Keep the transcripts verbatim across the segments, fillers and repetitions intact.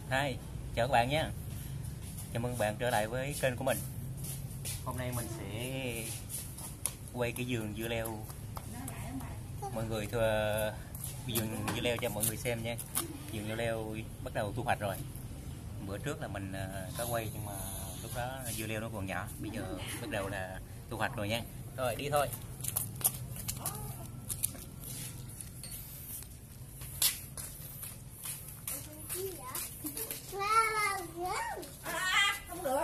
Hi, chào các bạn nhé. Chào mừng bạn trở lại với kênh của mình. Hôm nay mình sẽ quay cái vườn dưa leo mọi người thưa vườn dưa leo cho mọi người xem nha. Vườn dưa leo bắt đầu thu hoạch rồi. Bữa trước là mình có quay nhưng mà lúc đó dưa leo nó còn nhỏ. Bây giờ bắt đầu là thu hoạch rồi nha. Rồi đi thôi. Không được.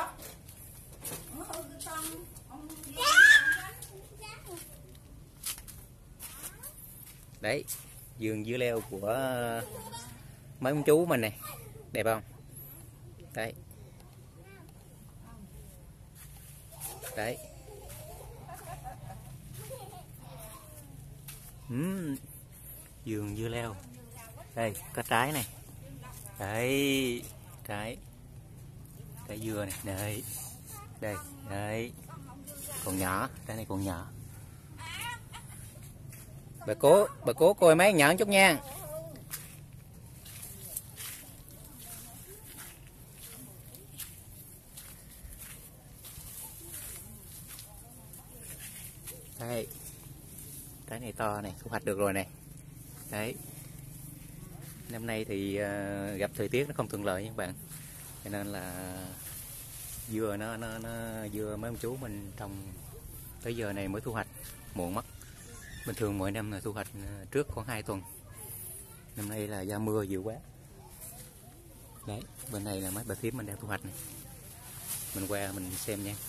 Đấy, vườn dưa leo của mấy ông chú mình này, đẹp không? Đấy. Đấy. Uhm, vườn dưa leo. Đây, có trái này. Đấy, trái. Trái dưa này, đây. Đây, đấy. Còn nhỏ, trái này còn nhỏ. Bà cố, bà cố coi mấy nhỏ chút nha. Đây. Trái này to này, thu hoạch được rồi này. Đấy. Năm nay thì uh, gặp thời tiết nó không thuận lợi nha các bạn. Cho nên là dưa nó nó nó dưa mấy ông chú mình trồng tới giờ này mới thu hoạch, muộn mất. Bình thường mỗi năm là thu hoạch trước khoảng hai tuần. Năm nay là do mưa nhiều quá. Đấy, bên này là mấy bà thím mình đang thu hoạch này. Mình qua mình xem nha.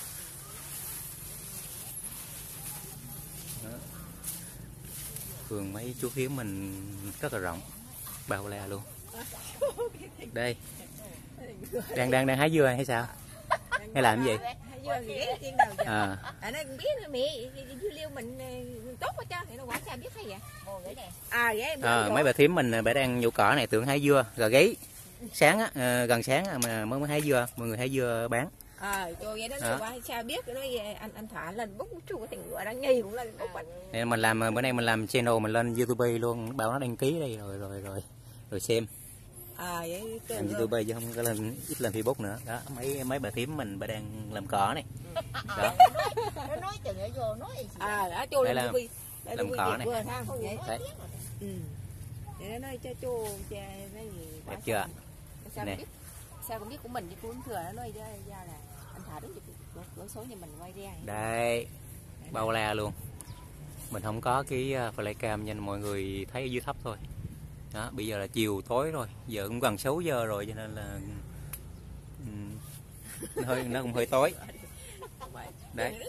Đó. Vườn mấy chú thím mình rất là rộng, bao la luôn. Đây. Đang đang đang hái dưa hay sao? Hay làm cái gì? À. À nó biết mẹ dưa leo mình tốt quá chứ, thì nó quả sao biết hay vậy? À vậy em à, mấy bà thím mình bà đang nhổ cỏ này, tưởng hái dưa rồi gáy sáng á, à, gần sáng mà mới mới hái dưa, mọi người hái dưa bán. À, rồi vậy đó, đó. Quả sao biết cái nói anh anh thả lên bút chu cái ngựa đang nghi cũng lên bút. Nên mình làm bữa nay mình làm channel mình lên YouTube luôn, bảo nó đăng ký đây rồi rồi rồi rồi xem. À vậy làm YouTube chứ không có lên, ít lên Facebook nữa. Đó, mấy mấy bà thím mình bà đang làm cỏ này. Đó. Nó nói chừng ở vô nói gì. À đã chu lên YouTube. Làm cỏ này. Đấy. Ừ. Để nó nói cho chu cha cái gì. Đẹp chưa? Sao biết? Sao cũng biết của mình chứ cũng thừa nó nói ra là anh thả đúng cửa số nhà mình quay ra. Đây. Bao la luôn. Mình không có cái flycam nên mọi người thấy ở dưới thấp thôi. Đó, bây giờ là chiều tối rồi, giờ cũng gần sáu giờ rồi cho nên là um, nó hơi nó cũng hơi tối. Đấy.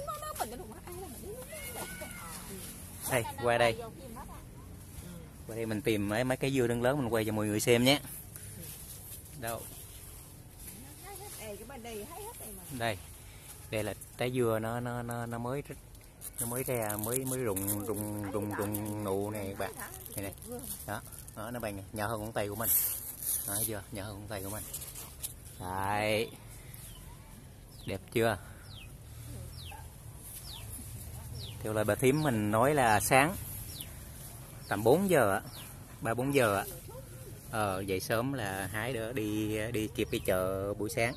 Đây, qua đây. Qua đây mình tìm mấy mấy cái dưa lớn lớn mình quay cho mọi người xem nhé. Đâu? Đây. Đây là trái dưa nó nó nó nó mới nó mới ra, mới mới rụng rụng rụng rụng nụ này các bạn. Này này. Đó. Đó, nó bằng nhỏ hơn ngón tay của mình. Đó, thấy chưa? Nhỏ hơn ngón tay của mình. Đấy. Đẹp chưa? Theo lời bà thím mình nói là sáng tầm bốn giờ á, ba bốn giờ á. Ờ dậy sớm là hái đỡ đi đi kịp cái chợ buổi sáng.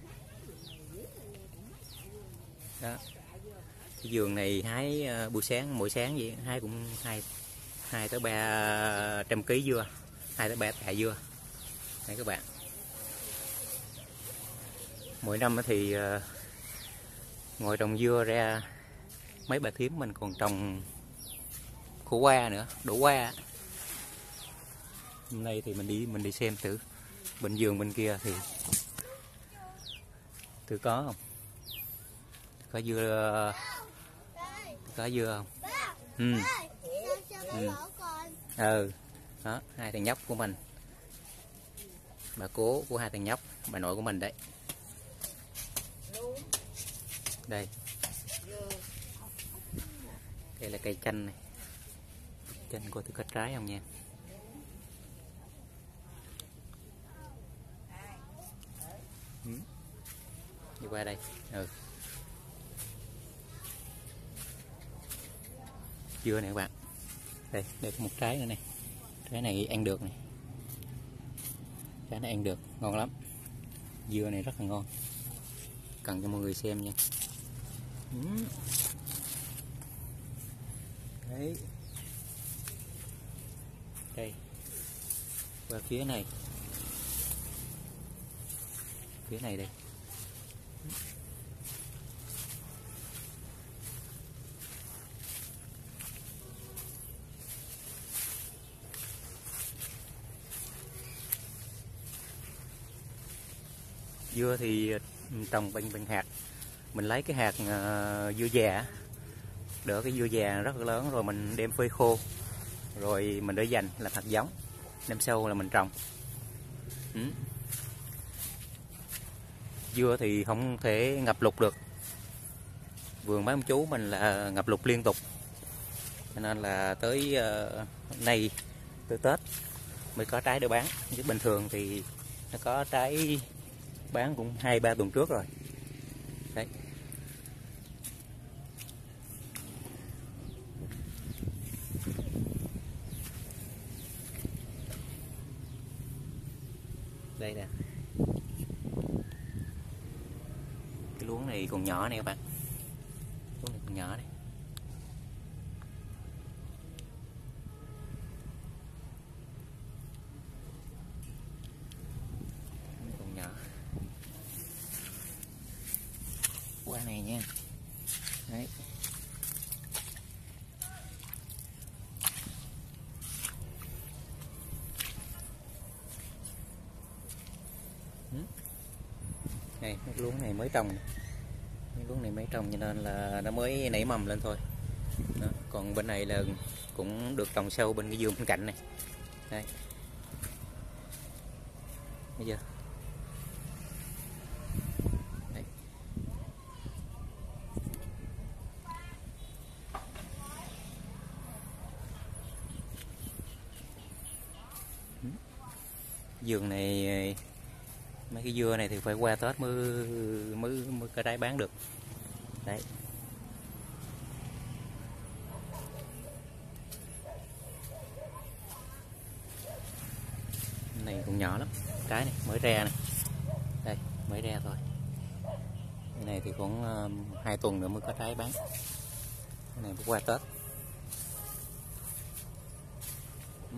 Đó. Cái vườn này hái buổi sáng, mỗi sáng vậy hái cũng hai hai tới ba trăm ký dưa, hai tới ba tạ dưa. Đây các bạn. Mỗi năm thì uh, ngoài trồng dưa ra mấy bà thím mình còn trồng khổ qua nữa, đổ qua. Hôm nay thì mình đi mình đi xem thử bên vườn bên kia thì thử có không? Có dưa, có dưa không? Ừ. Ừ. Ừ. Đó, hai thằng nhóc của mình, bà cố của hai thằng nhóc, bà nội của mình đấy. Đây, đây là cây chanh này, chanh coi thử có trái không nha. Ừ. Đi qua đây. Ừ. Dưa này các bạn. Đây, đây có một trái nữa này. Trái này ăn được này. Cái này ăn được, ngon lắm. Dưa này rất là ngon, cần cho mọi người xem nha. Uhm. Đấy, đây, qua phía này, phía này đây. Dưa thì trồng bằng bằng hạt, mình lấy cái hạt uh, dưa già, đỡ cái dưa già rất là lớn rồi mình đem phơi khô, rồi mình để dành làm hạt giống, năm sau là mình trồng. Ừ. Dưa thì không thể ngập lụt được, vườn mấy ông chú mình là ngập lụt liên tục, cho nên là tới uh, nay tới Tết mới có trái để bán, chứ bình thường thì nó có trái bán cũng hai ba tuần trước rồi. Đấy. Đây nè, cái luống này còn nhỏ này các bạn, luống này còn nhỏ này. Còn nhỏ. Qua này nha. Đấy. Này, cái luống này mới trồng, cái luống này mới trồng cho nên là nó mới nảy mầm lên thôi. Đó. Còn bên này là cũng được trồng sâu bên cái vườn bên cạnh này. Đây. Bây giờ. Đây. Vườn này, mấy cái dưa này thì phải qua Tết mới mới mới có trái bán được. Đấy. Này còn nhỏ lắm, trái này mới ra này, đây mới ra thôi. Cái này thì cũng uh, hai tuần nữa mới có trái bán. Cái này mới qua Tết. Ừ.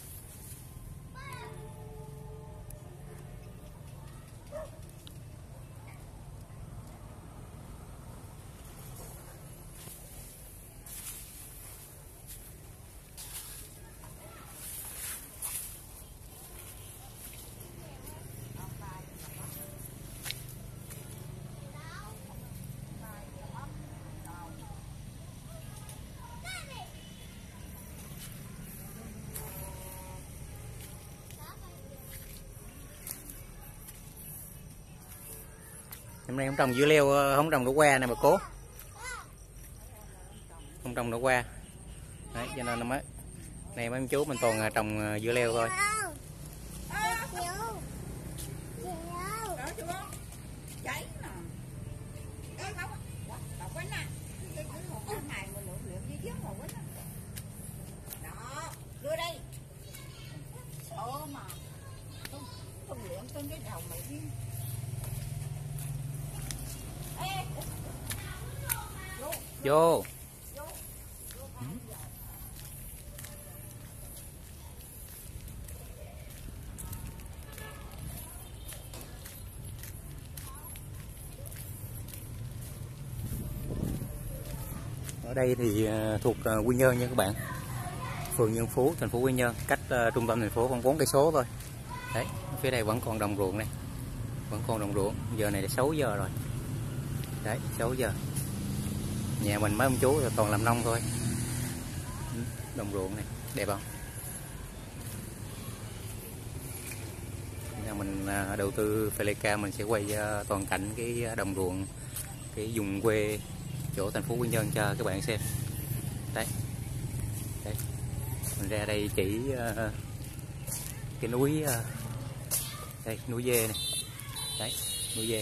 Hôm nay không trồng dưa leo, không trồng đổ qua này mà cố, không trồng đổ qua. Đấy, cho nên là mới này mấy ông chú mình toàn trồng dưa leo thôi. Vô. Ở đây thì thuộc Quy Nhơn nha các bạn, phường Nhân Phú, thành phố Quy Nhơn, cách uh, trung tâm thành phố khoảng bốn cây số thôi. Đấy, phía đây vẫn còn đồng ruộng này, vẫn còn đồng ruộng. Giờ này là sáu giờ rồi. Đấy, sáu giờ. Nhà mình mấy ông chú là toàn làm nông thôi. Đồng ruộng này đẹp không? Nhà mình đầu tư Felica mình sẽ quay toàn cảnh cái đồng ruộng, cái vùng quê chỗ thành phố Quy Nhơn cho các bạn xem. Đấy, đấy. Mình ra đây chỉ uh, cái núi uh, đây núi dê này, đấy núi dê,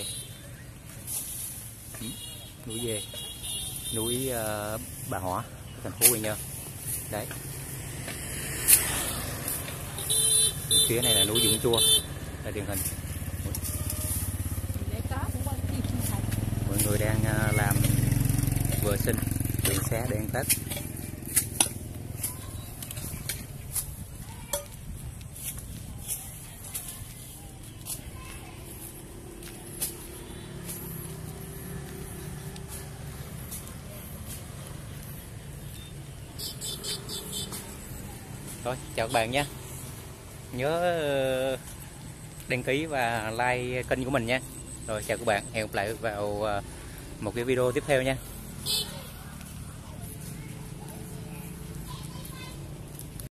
ừ, núi dê, núi uh, Bà Hỏa, thành phố Quy Nhơn. Đấy, phía này là núi Vũng Chua. là điển hình. Mọi người đang làm vệ sinh đường xá để ăn Tết. Rồi, chào các bạn nhé. Nhớ đăng ký và like kênh của mình nha. Rồi chào các bạn, hẹn gặp lại vào một cái video tiếp theo nha.